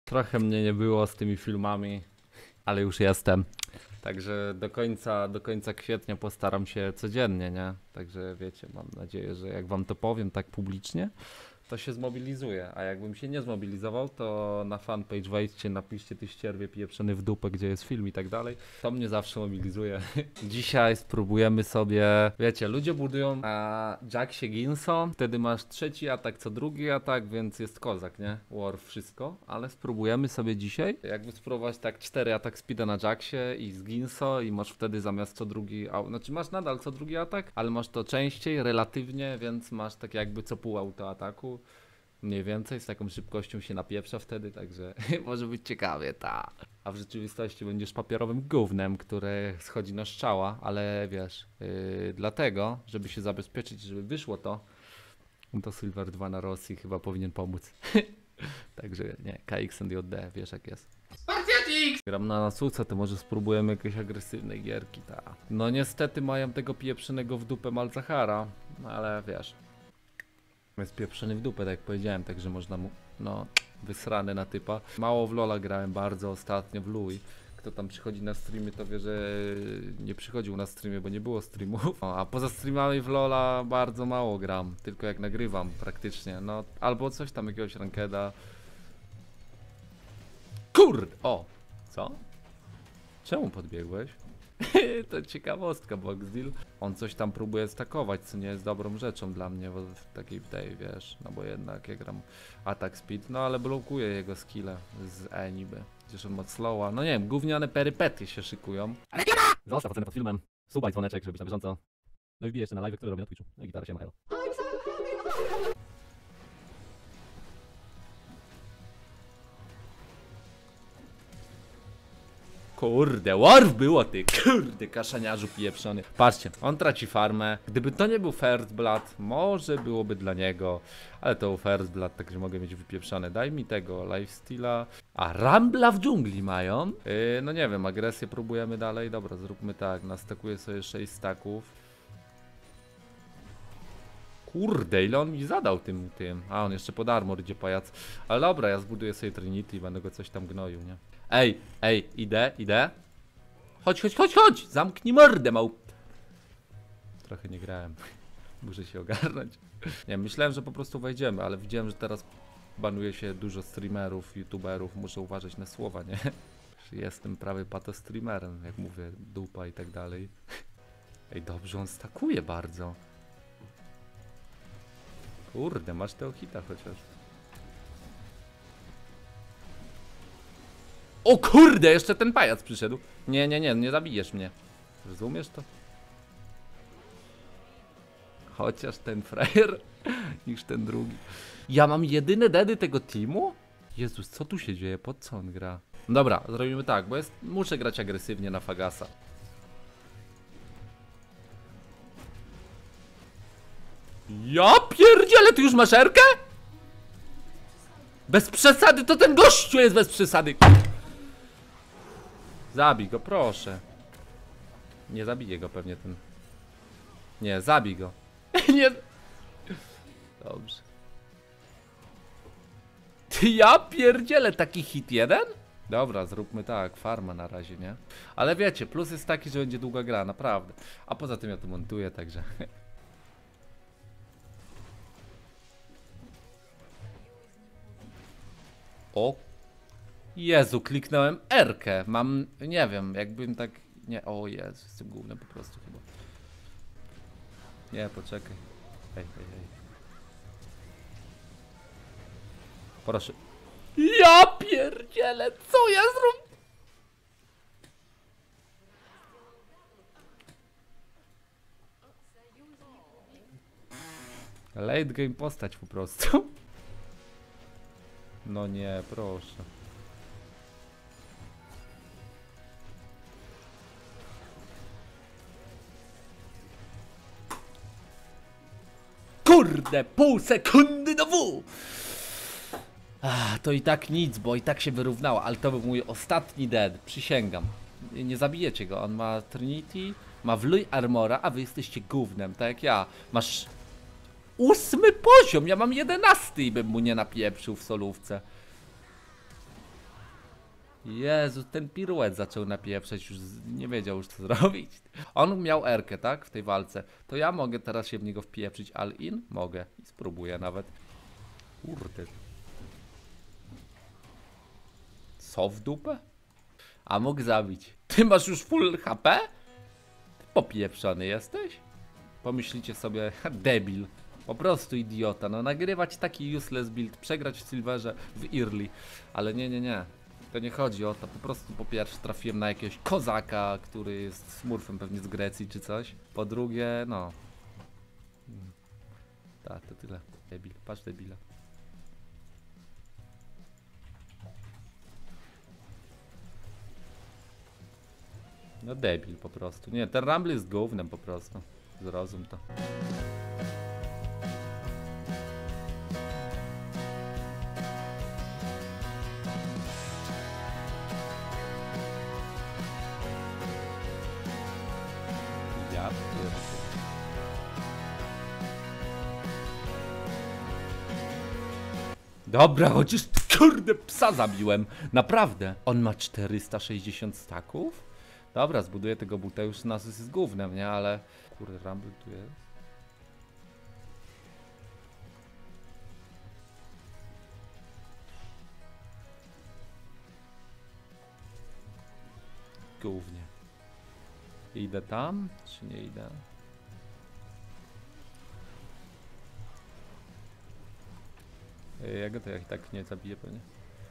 Trochę mnie nie było z tymi filmami, ale już jestem. Także do końca kwietnia postaram się codziennie, nie? Także wiecie, mam nadzieję, że jak wam to powiem tak publicznie, to się zmobilizuję. A jakbym się nie zmobilizował, to na fanpage wejdźcie, napiszcie ty ścierwie pieprzony w dupę, gdzie jest film i tak dalej. To mnie zawsze mobilizuje. Dzisiaj spróbujemy sobie, wiecie, ludzie budują na Jacksie Ginso, wtedy masz trzeci atak co drugi atak, więc jest kozak, nie? War wszystko, ale spróbujemy sobie dzisiaj jakby spróbować tak 4 atak speeda na Jacksie i z Ginso i masz wtedy zamiast co drugi, znaczy masz nadal co drugi atak, ale masz to częściej, relatywnie, więc masz tak jakby co pół autoataku. Mniej więcej, z taką szybkością się napieprza wtedy, także może być ciekawie, ta. A w rzeczywistości będziesz papierowym gównem, które schodzi na strzała, ale wiesz, dlatego, żeby się zabezpieczyć, żeby wyszło to Silver 2 na Rosji chyba powinien pomóc. Także nie, KX and JD, wiesz jak jest. Spartiatix! Gram na Nasusa, to może spróbujemy jakieś agresywne gierki, ta. No niestety mają tego pieprzonego w dupę Malzahara, ale wiesz. Jest pieprzony w dupę, tak jak powiedziałem, także można mu, no, wysrany na typa. Mało w Lola grałem bardzo ostatnio w Louis. Kto tam przychodzi na streamy, to wie, że nie przychodził na streamy, bo nie było streamów. A poza streamami w Lola bardzo mało gram, tylko jak nagrywam praktycznie, no, albo coś tam, jakiegoś rankeda. Kurde, o, co? Czemu podbiegłeś? To ciekawostka, Boxdeal. On coś tam próbuje stakować, co nie jest dobrą rzeczą dla mnie w takiej tej, wiesz, no bo jednak ja gram attack speed, no ale blokuje jego skille z E niby. Przecież on ma slowa, no nie wiem, gówniane perypetie się szykują. Zostaw ocenę pod filmem, suba i dzwoneczek, żeby być na bieżąco. No i wbijaj jeszcze na live, który robię na Twitchu. No i gitara się ma, helo. Kurde, Warf było ty, kurde, kaszaniarzu pieprzony. Patrzcie, on traci farmę. Gdyby to nie był First Blood, może byłoby dla niego. Ale to był First Blood, także mogę mieć wypieprzone. Daj mi tego, lifesteala. A Rambla w dżungli mają? No nie wiem, agresję próbujemy dalej. Dobra, zróbmy tak, nastakuję sobie 6 staków. Kurde, ile on mi zadał tym. A, on jeszcze pod armor idzie pajac. Ale dobra, ja zbuduję sobie Trinity i będę go coś tam gnoił, nie? Ej, idę. Chodź! Zamknij mordę, Trochę nie grałem. Muszę się ogarnąć. Nie, myślałem, że po prostu wejdziemy, ale widziałem, że teraz banuje się dużo streamerów, youtuberów. Muszę uważać na słowa, nie? Jestem prawie patostreamerem, jak mówię, dupa i tak dalej. Ej, dobrze, on stakuje bardzo. Kurde, masz tego hita chociaż. O kurde, jeszcze ten pajac przyszedł. Nie zabijesz mnie. Rozumiesz to? Chociaż ten frajer niż ten drugi. Ja mam jedyne dedy tego teamu? Jezus, co tu się dzieje? Po co on gra? Dobra, zrobimy tak, bo muszę grać agresywnie na Fagasa. Ja pierdzielę, ty już masz erkę? Bez przesady, to ten gościu jest bez przesady. Zabij go, proszę. Nie zabiję go pewnie ten. Nie, zabij go. Nie. Dobrze. Ty, ja pierdzielę, taki hit jeden? Dobra, zróbmy tak, farma na razie, nie? Ale wiecie, plus jest taki, że będzie długa gra, naprawdę. A poza tym ja tu montuję, także... O! Jezu, kliknąłem R-kę. Mam, nie wiem, jakbym tak... Nie, o Jezu, jestem głównym po prostu chyba. Nie, poczekaj. Hej. Proszę. Ja pierdzielę, co ja zrobię? Late game postać po prostu. No nie, proszę. Kurde, pół sekundy do W! To i tak nic, bo i tak się wyrównało, ale to był mój ostatni dead, przysięgam. Nie zabijecie go, on ma Trinity, ma wluj armora, a wy jesteście gównem, tak jak ja. Masz 8 poziom, ja mam 11 i bym mu nie napieprzył w solówce. Jezu, ten piruet zaczął napieprzeć, już nie wiedział już co zrobić. On miał erkę, tak? W tej walce. To ja mogę teraz się w niego wpieprzyć all in? Mogę. I spróbuję nawet. Kurde. Co w dupę? A mógł zabić. Ty masz już full HP? Ty popieprzony jesteś? Pomyślicie sobie, debil. Po prostu idiota. No nagrywać taki useless build, przegrać w Silverze w early. Ale nie. To nie chodzi o to. Po prostu po pierwsze trafiłem na jakiegoś kozaka, który jest smurfem pewnie z Grecji czy coś. Po drugie, no. Tak, to tyle. Debil. Patrz debila. No debil po prostu. Nie, ten Rumble jest gównem po prostu. Zrozum to. Ja pierdolę. Dobra, chociaż kurde psa zabiłem. Naprawdę. On ma 460 staków? Dobra, zbuduję tego buta, już nas jest gównem, nie? Ale... Kurde, Rumble tu jest. Gównie. Idę tam, czy nie idę? Ja go to jak tak nie zabiję pewnie.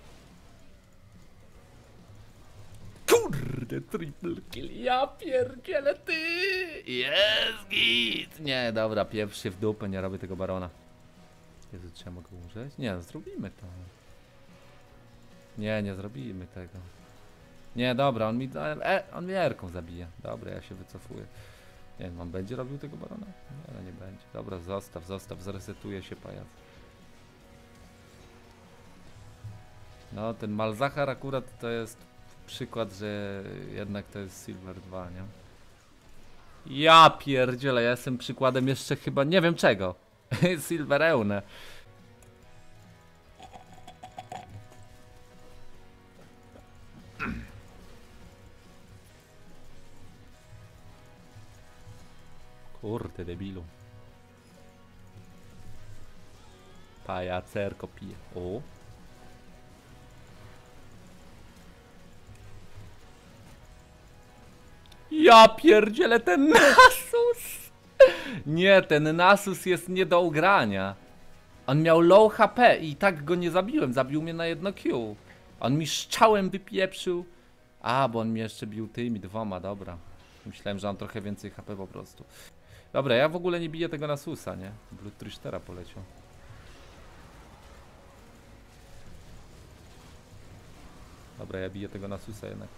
Kurde, triple kill, ja pierdzielę ty! Jest git! Nie, dobra, pierwszy w dupę, nie robię tego barona. Jezu, czy ja mogę umrzeć? Nie, no, zrobimy to. Nie zrobimy tego. Nie, dobra, on mnie erką zabije. Dobra, ja się wycofuję. Nie wiem, on będzie robił tego barona? Nie, no nie będzie. Dobra, zostaw, zresetuje się pajac. No, ten Malzahar akurat to jest przykład, że jednak to jest Silver 2, nie? Ja pierdzielę, ja jestem przykładem jeszcze chyba nie wiem czego. Silver Eune. Kurde, debilu. Pajacerko pije. O. Ja pierdzielę, ten Nasus! Nie, ten Nasus jest nie do ugrania. On miał low HP i tak go nie zabiłem, zabił mnie na jedno Q. On mi strzałem wypieprzył. A, bo on mnie jeszcze bił tymi dwoma, dobra. Myślałem, że mam trochę więcej HP po prostu. Dobra, ja w ogóle nie biję tego Nasusa, nie? Blood Tristera poleciał. Dobra, ja biję tego Nasusa jednak.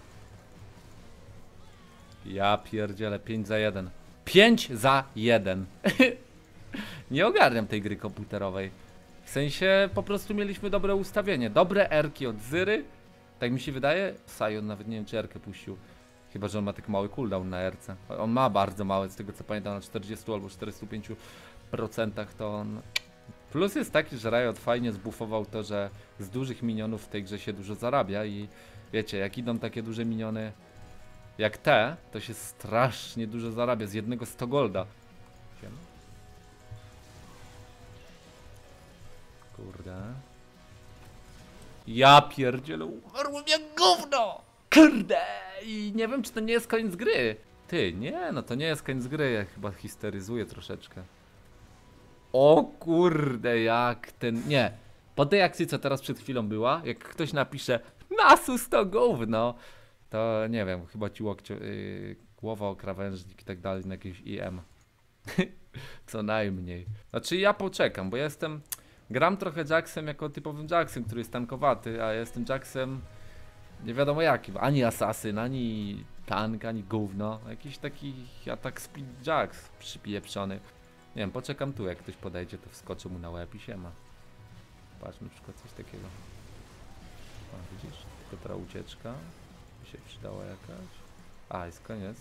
Ja pierdzielę, 5 za 1. 5 za 1. Nie ogarniam tej gry komputerowej. W sensie po prostu mieliśmy dobre ustawienie. Dobre erki od Zyry. Tak mi się wydaje. Sion nawet nie wiem czy erkę puścił. Chyba, że on ma tak mały cooldown na erce. On ma bardzo mały, z tego co pamiętam, na 40 albo 45% to on... Plus jest taki, że Riot fajnie zbuffował to, że z dużych minionów w tej grze się dużo zarabia i wiecie, jak idą takie duże miniony jak te, to się strasznie dużo zarabia, z jednego 100 golda. Kurde. Ja pierdzielę, umarłem jak gówno! Kurde! I nie wiem, czy to nie jest koniec gry. Ty, nie, no to nie jest koniec gry, ja chyba histeryzuję troszeczkę. O kurde, jak ten... Nie, po tej akcji, co teraz przed chwilą była, jak ktoś napisze Nasus to gówno, to nie wiem, chyba ci głowa o krawężnik i tak dalej na jakieś IM. Co najmniej. Znaczy ja poczekam, bo ja jestem... Gram trochę Jaxem jako typowym Jaxem, który jest tankowaty, a ja jestem Jaxem nie wiadomo jakim. Ani asasyn, ani tank, ani gówno. Jakiś taki atak speed Jax przypieprzony. Nie wiem, poczekam tu, jak ktoś podejdzie, to wskoczę mu na łeb i siema. Patrz, na przykład coś takiego. O, widzisz? Tylko ta ucieczka by się przydała jakaś. A, jest koniec.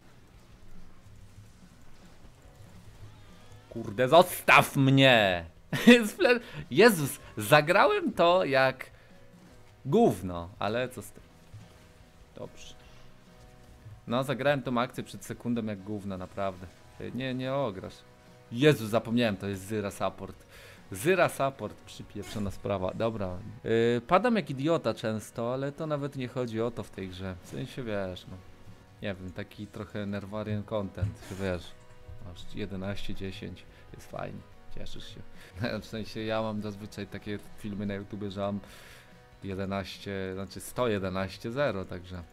Kurde, zostaw mnie! Jezus, zagrałem to jak gówno, ale co z tym? Dobrze. No, zagrałem tą akcję przed sekundą jak gówno, naprawdę. Nie ograsz. Jezus, zapomniałem, to jest Zyra Support. Zyra Support, przypieprzona sprawa. Dobra. Padam jak idiota często, ale to nawet nie chodzi o to w tej grze. W sensie, wiesz, no. Nie wiem, taki trochę Nerwarian content, wiesz. Masz 11-10, jest fajnie, cieszysz się. W sensie, ja mam zazwyczaj takie filmy na YouTube, że mam 11, znaczy 111-0, także...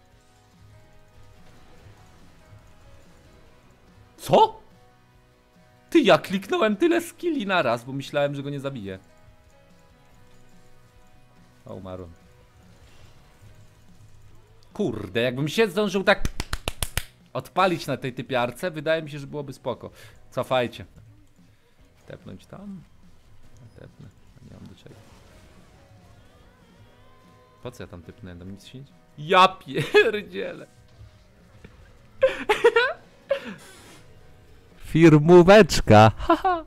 Co? Ty, ja kliknąłem tyle skilli naraz, bo myślałem, że go nie zabiję. O, umarłem. Kurde, jakbym się zdążył tak odpalić na tej typiarce, wydaje mi się, że byłoby spoko. Cofajcie. Tepnąć tam? Tepnę, nie mam do czego. Po co ja tam typnąłem? Tam nic się nie... Ja pierdzielę. Firmóweczka, haha.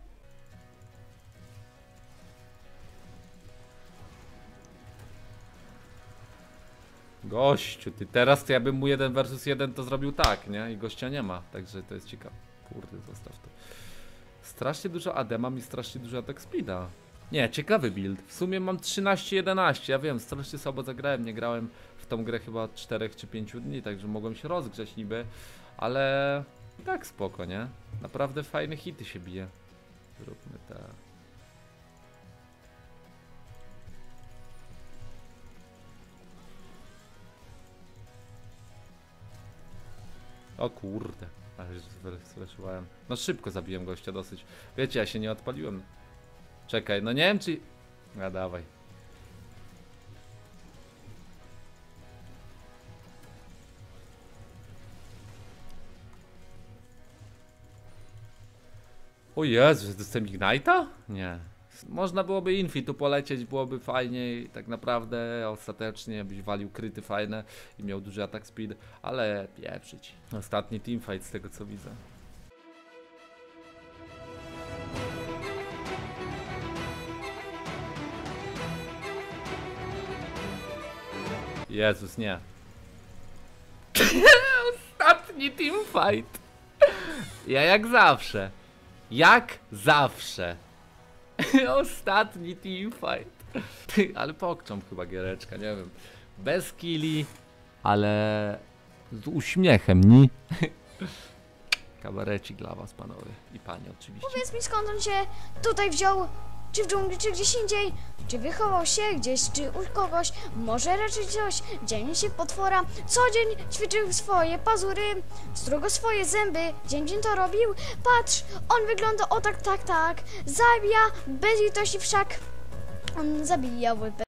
Gościu, ty teraz to ja bym mu 1 versus 1 to zrobił tak, nie? I gościa nie ma, także to jest ciekawe. Kurde, zostaw to. Strasznie dużo AD mam i strasznie dużo attack speeda. Nie, ciekawy build. W sumie mam 13-11, ja wiem, strasznie słabo zagrałem, nie grałem w tą grę chyba od 4 czy 5 dni, także mogłem się rozgrzać niby, ale i tak spoko, nie? Naprawdę fajne hity się bije. Zróbmy tak. O kurde, ale zleszyłem. No szybko zabiłem gościa dosyć. Wiecie, ja się nie odpaliłem. Czekaj, no nie wiem czy... A dawaj. O Jezu, dostałem Ignite'a? Nie. Można byłoby Infi tu polecieć, byłoby fajniej, tak naprawdę ostatecznie byś walił kryty fajne i miał duży attack speed, ale pieprzyć. Ostatni teamfight z tego co widzę. Jezus, nie. Ostatni teamfight. Ja jak zawsze. Jak zawsze. Ostatni teamfight. Ty, ale pokczą chyba giereczka, nie wiem. Bez killi, ale z uśmiechem, nie? Kabarecik dla was, panowie i panie oczywiście. Powiedz mi, skąd on się tutaj wziął? Czy w dżungli, czy gdzieś indziej? Czy wychował się gdzieś, czy u kogoś? Może raczej coś? Dzień się potwora. Co dzień ćwiczył swoje pazury, strugo swoje zęby. Dzień to robił. Patrz, on wygląda o tak. Zabija bez litości wszak. On zabija łypę.